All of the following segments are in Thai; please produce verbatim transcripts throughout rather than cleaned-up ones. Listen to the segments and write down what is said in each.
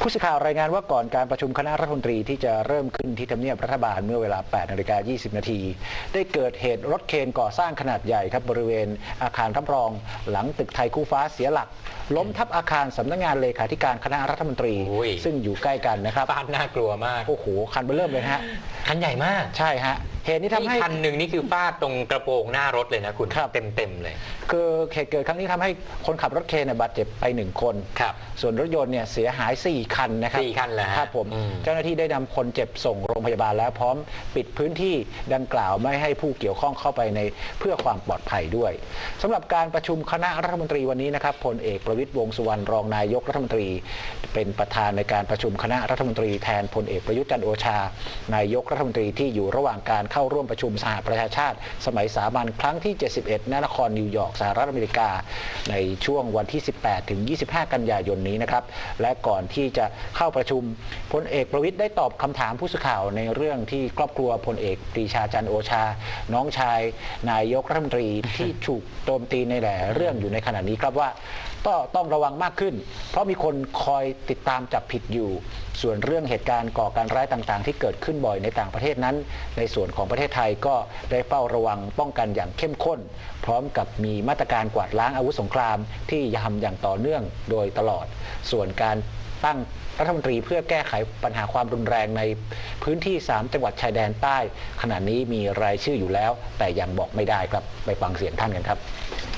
ผู้สื่อข่าวรายงานว่าก่อนการประชุมคณะรัฐมนตรีที่จะเริ่มขึ้นที่ทำเนียบรัฐบาลเมื่อเวลา แปดนาฬิกายี่สิบ นาทีได้เกิดเหตุรถเคนก่อสร้างขนาดใหญ่ครับบริเวณอาคารรับรองหลังตึกไทยคู่ฟ้าเสียหลักล้มทับอาคารสำนักงานเลขาธิการคณะรัฐมนตรีซึ่งอยู่ใกล้กันนะครับบ้านน่ากลัวมากโอ้โหคันเบอร์เริ่มเลยฮะคันใหญ่มากใช่ฮะเหตุนี้ทำให้คันหนึ่งนี่คือฟาดตรงกระโปรงหน้ารถเลยนะคุณเต็มเต็มเลยคือเหตุเกิดครั้งนี้ทำให้คนขับรถเคนบาดเจ็บไปหนึ่งคนครับส่วนรถยนต์เนี่ยเสียหายสี่คันนะครับสี่คันแหละครับผมเจ้าหน้าที่ได้นำคนเจ็บส่งโรงพยาบาลแล้วพร้อมปิดพื้นที่ดังกล่าวไม่ให้ผู้เกี่ยวข้องเข้าไปในเพื่อความปลอดภัยด้วยสำหรับการประชุมคณะรัฐมนตรีวันนี้นะครับพลเอกประวิตรวงษ์สุวรรณรองนายกรัฐมนตรีเป็นประธานในการประชุมคณะรัฐมนตรีแทนพลเอกประยุทธ์จันทร์โอชานายกรัฐมนตรีที่อยู่ระหว่างการเข้าร่วมประชุมสหประชาชาติสมัยสามัญครั้งที่เจ็ดสิบเอ็ดณนครนิวยอร์กสหรัฐอเมริกาในช่วงวันที่สิบแปดถึงยี่สิบห้ากันยายนนี้นะครับและก่อนที่จะเข้าประชุมพลเอกประวิตรได้ตอบคำถามผู้สื่อข่าวในเรื่องที่ครอบครัวพลเอกปรีชาจันทร์โอชาน้องชายนายกรัฐมนตรีที่ถูกโจมตีในหลายเรื่องอยู่ในขณะนี้ครับว่าก็ต้องระวังมากขึ้นเพราะมีคนคอยติดตามจับผิดอยู่ส่วนเรื่องเหตุการณ์ก่อการร้ายต่างๆที่เกิดขึ้นบ่อยในต่างประเทศนั้นในส่วนของประเทศไทยก็ได้เฝ้าระวังป้องกันอย่างเข้มข้นพร้อมกับมีมาตรการกวาดล้างอาวุธสงครามที่ทำอย่างต่อเนื่องโดยตลอดส่วนการตั้งรัฐมนตรีเพื่อแก้ไขปัญหาความรุนแรงในพื้นที่สามจังหวัดชายแดนใต้ขณะนี้มีรายชื่ออยู่แล้วแต่ยังบอกไม่ได้ครับไปฟังเสียงท่านกันครับ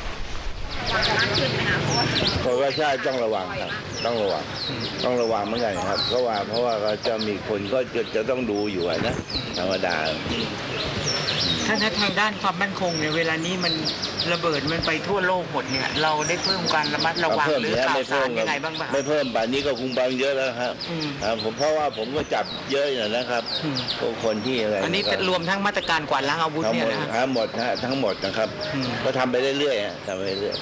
เพราะว่าใช่ต้องระวังครับต้องระวังต้องระวังเหมือนกันครับเพราะว่าเพราะว่าก็จะมีคนก็จะจะต้องดูอยู่นะธรรมดาถ้าทางด้านความมั่นคงเนี่ยเวลานี้มันระเบิดมันไปทั่วโลกหมดเนี่ยเราได้เพิ่มการระมัดระวังหรือข่าวสารยังไงบ้างบ้างไม่เพิ่มป่านนี้ก็คงบางเยอะแล้วครับผมเพราะว่าผมก็จับเยอะอยู่นะครับพวกคนที่อะไรอันนี้รวมทั้งมาตรการกวาดล้างอาวุธเนี่ยนะทั้งหมดทั้งหมดนะครับก็ทำไปเรื่อยๆทำไปเรื่อย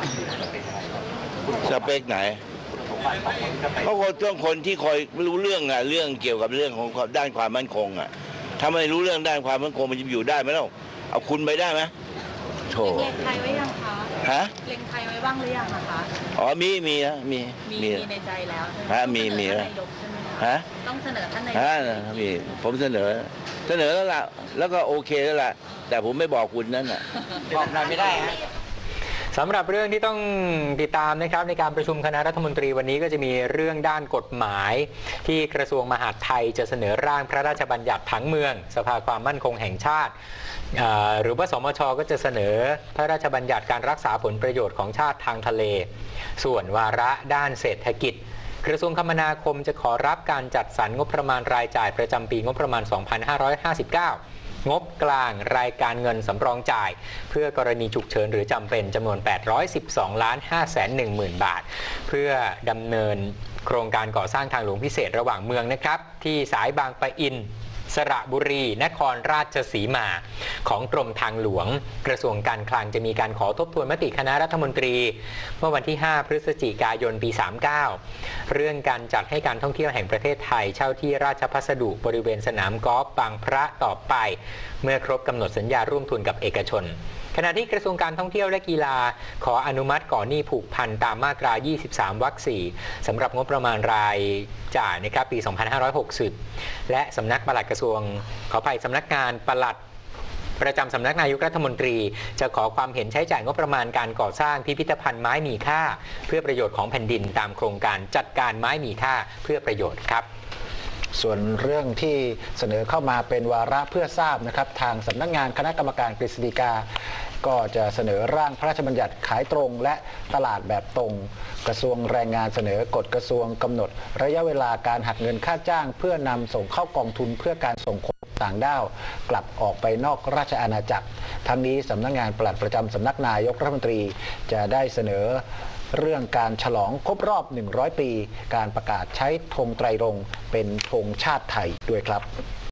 สเปคไหนเพราะต้องคนที่คอยรู้เรื่องอะเรื่องเกี่ยวกับเรื่องของด้านความมั่นคงอะถ้าไม่รู้เรื่องด้านความมั่นคงมันจะอยู่ได้ไหมล่ะเอาคุณไปได้ไหมโถเล็งไทยไว้ยังคะฮะเล็งไทยไว้บ้างหรือยังคะอ๋อมีมีนะมีมีในใจแล้วฮะมีมีนะฮะต้องเสนอท่านนายกฮะมีผมเสนอเสนอแล้วล่ะแล้วก็โอเคแล้วล่ะแต่ผมไม่บอกคุณนั่นน่ะบอกเราไม่ได้ฮะสำหรับเรื่องที่ต้องติดตามนะครับในการประชุมคณะรัฐมนตรีวันนี้ก็จะมีเรื่องด้านกฎหมายที่กระทรวงมหาดไทยจะเสนอร่างพระราชบัญญัติผังเมืองสภาความมั่นคงแห่งชาติหรือว่าสมช.ก็จะเสนอพระราชบัญญัติการรักษาผลประโยชน์ของชาติทางทะเลส่วนวาระด้านเศรษฐกิจกระทรวงคมนาคมจะขอรับการจัดสรรงบประมาณรายจ่ายประจำปีงบประมาณ สองพันห้าร้อยห้าสิบเก้างบกลางรายการเงินสำรองจ่ายเพื่อกรณีฉุกเฉินหรือจำเป็นจำนวนแปดร้อยสิบสองล้านห้าแสนหนึ่งหมื่นบาทเพื่อดำเนินโครงการก่อสร้างทางหลวงพิเศษระหว่างเมืองนะครับที่สายบางปะอินสระบุรีนครราชสีมาของกรมทางหลวงกระทรวงการคลังจะมีการขอทบทวนมติคณะรัฐมนตรีเมื่อวันที่ห้าพฤศจิกายนปีสามสิบเก้าเรื่องการจัดให้การท่องเที่ยวแห่งประเทศไทยเช่าที่ราชพัสดุบริเวณสนามกอล์ฟบางพระต่อไปเมื่อครบกำหนดสัญญาร่วมทุนกับเอกชนขณะที่กระทรวงการท่องเที่ยวและกีฬาขออนุมัติก่อนหนี้ผูกพันตามมาตรายี่สิบสามวรรคสี่สำหรับงบประมาณรายจ่ายนะครับปีสองพันห้าร้อยหกสิบและสำนักปลัดกระทรวงขออภัยสำนักงานปลัดประจำสำนักนายกรัฐมนตรีจะขอความเห็นใช้จ่ายงบประมาณการก่อสร้างพิพิธภัณฑ์ไม้มีค่าเพื่อประโยชน์ของแผ่นดินตามโครงการจัดการไม้มีค่าเพื่อประโยชน์ครับส่วนเรื่องที่เสนอเข้ามาเป็นวาระเพื่อทราบนะครับทางสำนักงานคณะกรรมการกฤษฎีกาก็จะเสนอร่างพระราชบัญญัติขายตรงและตลาดแบบตรงกระทรวงแรงงานเสนอกฎกระทรวงกำหนดระยะเวลาการหักเงินค่าจ้างเพื่อนำส่งเข้ากองทุนเพื่อการส่งคนต่างด้าวกลับออกไปนอกราชอาณาจักรทั้งนี้สำนักงานปลัดประจำสำนักนายกรัฐมนตรีจะได้เสนอเรื่องการฉลองครบรอบหนึ่งร้อยปีการประกาศใช้ธงไตรรงค์เป็นธงชาติไทยด้วยครับ